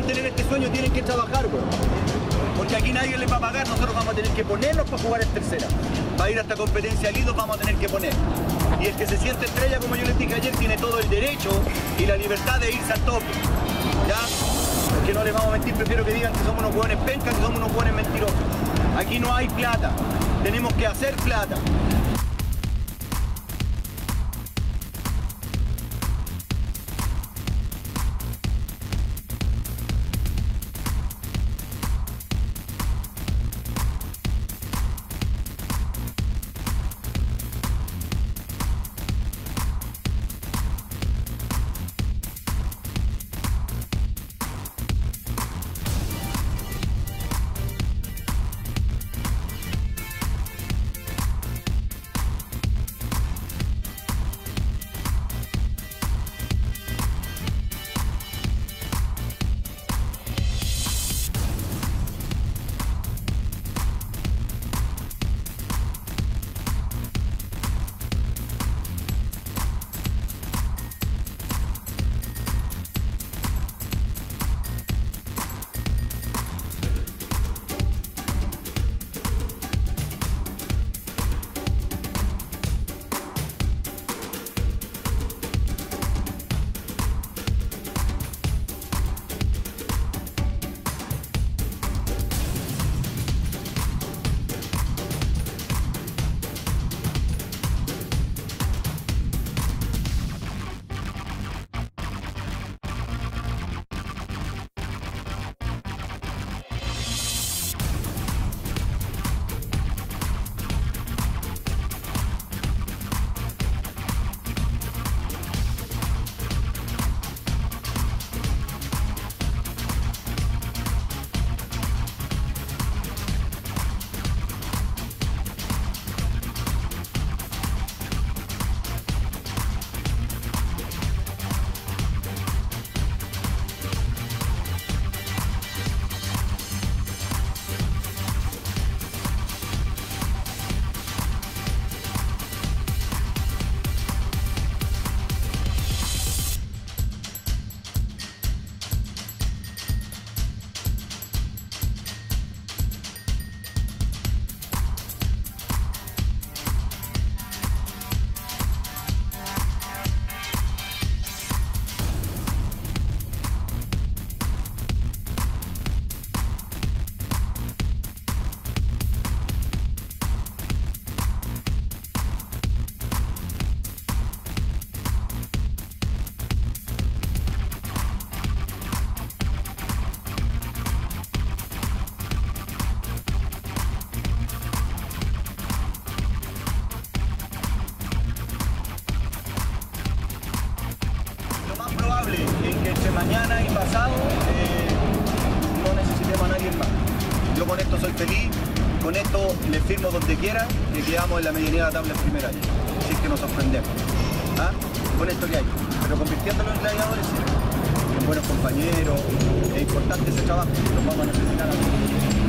tener este sueño tienen que trabajar, weón. Porque aquí nadie les va a pagar, nosotros vamos a tener que ponernos para jugar en tercera. Para ir a esta competencia Lido vamos a tener que poner. Y el que se siente estrella, como yo les dije ayer, tiene todo el derecho y la libertad de irse al tope. ¿Ya? Porque no les vamos a mentir, prefiero que digan que somos unos hueones pencas, que somos unos hueones mentirosos. Aquí no hay plata, tenemos que hacer plata. Mañana y pasado no necesitemos a nadie más. Yo con esto soy feliz, con esto les firmo donde quiera que quedamos en la medianía de la tabla en primer año. Así es que nos sorprendemos. ¿Ah? Con esto que hay. Pero convirtiéndolo en gladiadores, en buenos compañeros, es importante ese trabajo, los vamos a necesitar a todos.